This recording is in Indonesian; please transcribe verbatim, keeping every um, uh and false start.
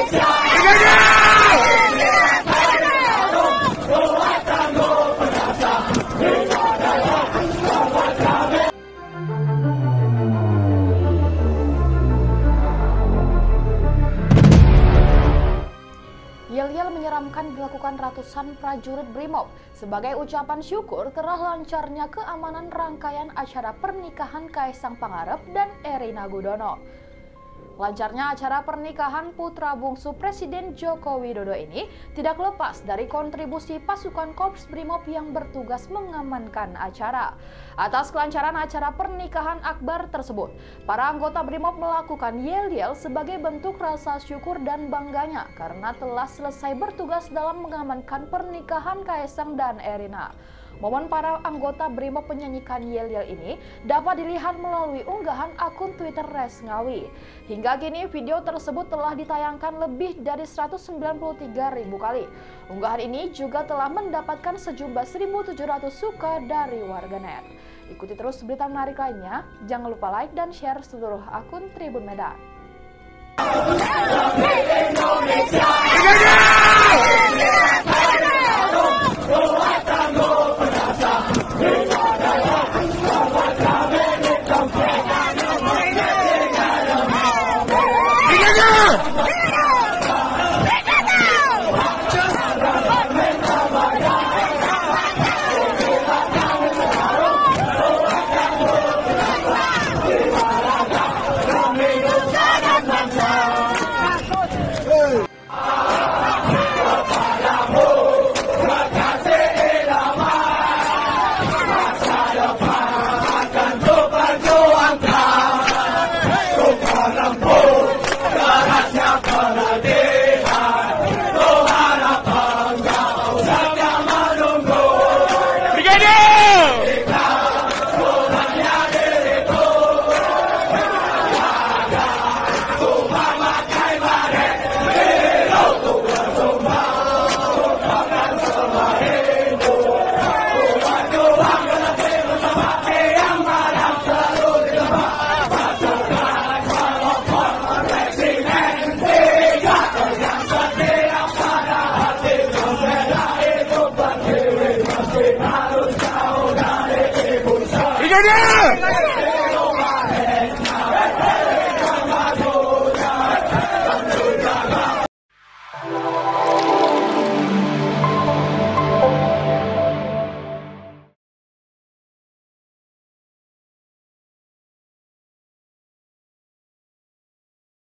Yel-yel menyeramkan dilakukan ratusan prajurit Brimob sebagai ucapan syukur telah lancarnya keamanan rangkaian acara pernikahan Kaisang Pangarep dan Erina Gudono. Lancarnya acara pernikahan putra bungsu Presiden Joko Widodo ini tidak lepas dari kontribusi pasukan Korps Brimob yang bertugas mengamankan acara. Atas kelancaran acara pernikahan akbar tersebut, para anggota Brimob melakukan yel-yel sebagai bentuk rasa syukur dan bangganya karena telah selesai bertugas dalam mengamankan pernikahan Kaisang dan Erina. Momen para anggota Brimob menyanyikan yel-yel ini dapat dilihat melalui unggahan akun Twitter Res Ngawi. Hingga kini video tersebut telah ditayangkan lebih dari seratus sembilan puluh tiga ribu kali. Unggahan ini juga telah mendapatkan sejumlah seribu tujuh ratus suka dari warganet. Ikuti terus berita menarik lainnya, jangan lupa like dan share seluruh akun Tribun Medan.